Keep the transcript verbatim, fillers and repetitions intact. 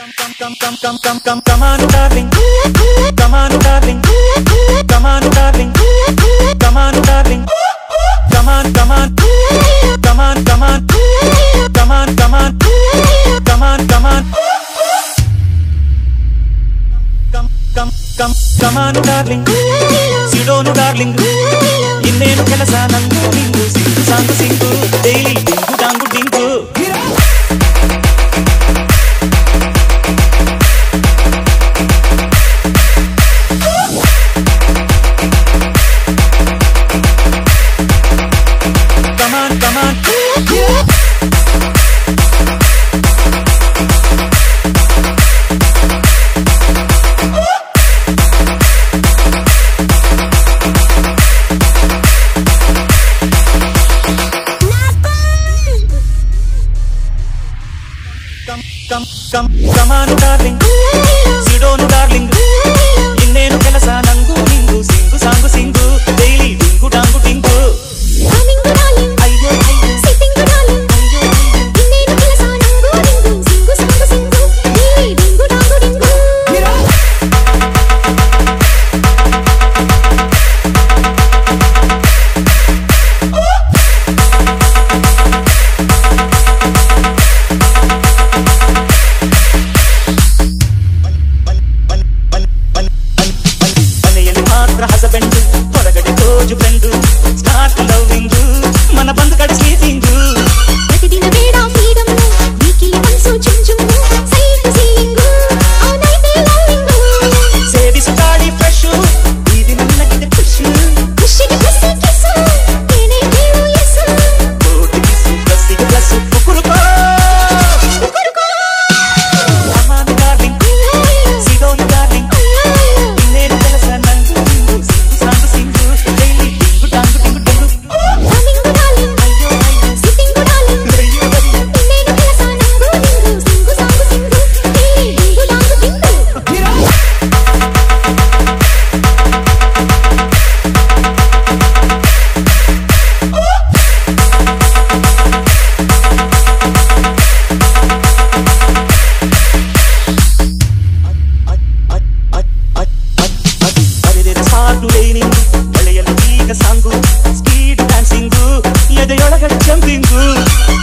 Come, come, come, come, come, come, come on, darling. Come on, darling. Come on, darling. Come on, darling. Come on, come on. Come on, come on. Come on, come on. Come on, come on. Come, come, come, come on, darling. Sit down, darling. ಇನ್ನೇನು ಕೆಲಸ ನಂಗೂ ನಿಂಗೂ sing song sing daily ding dong ding Come, come, come on, darling. Sit down, darling. ಇನ್ನೇನು ಕೆಲಸ ನಂಗೂ ನಿಂಗೂ sing song sing daily ding dong ding Coming darling, ಅಯ್ಯೋ ಅಯ್ಯೋ sitting darling, ಅಯ್ಯೋ ಇನ್ನೇನು ಕೆಲಸ ನಂಗೂ ನಿಂಗೂ sing song sing daily ding dong ding husband ಹೊರಗಡೆ ತೋಜು ಫ್ರೆಂಡು ಸ್ಟಾರ್ಟ್ ಲವ್ವಿಂಗು ಮನ ಬಂದು ಕಡೆ ಸ್ಲೀಪಿಂಗು ಪ್ರತಿದಿನ ಬೇಡ ಫ್ರೀಡಮ್ ವೀಕಿಲಿ ಮನಸ್ಸು ಚುಂಚುಂಗು ಸೈಟ್ ಸೀಯಿಂಗು ಆ ನೈಟ್ ಲವ್ವಿಂಗು ಸೇವಿಸು ಗಾಳಿ ಫ್ರೆಶು ಈ ದಿನ ನನಗಿದೆ ಖುಷಿ ಖುಷಿಗೆ ಖುಷಿ ಕಿಸು ಏನೇ ಹೇಳು ಎಸು ಕೋಟಿ ಕಿಸು ಪ್ಲಸ್ಸಿಗೆ ಪ್ಲಸ್ ಕುಕುರುಕೋ ಕುಕುರುಕೋ ಅಮಾನು ಡಾರ್ಲಿಂಗ್ ಸಿಡೋನು ಡಾರ್ಲಿಂಗ್ ಇನ್ನೇನು ಕೆಲಸ ನಂಗೂ ನಿಂಗೂ sing song sing daily ding dong ding ding Coming darling, ಅಯ್ಯೋ ಅಯ್ಯೋ sitting darling, ಅಯ್ಯೋ ಅಯ್ಯೋ ಇನ್ನೇನು ಕೆಲಸ ನಂಗೂ ನಿಂಗೂ sing song sing daily ding dong ding ಅರೆರೆ ಸಾಟು ಲೈನಿಂಗು ಮಳೆಯಲ್ಲಿ ಈಗ ಸಾಂಗು ಸ್ಪೀಡ್ ಡ್ಯಾನ್ಸಿಂಗು ಎದೆಯೊಳಗಡೆ ಜಂಪಿಂಗು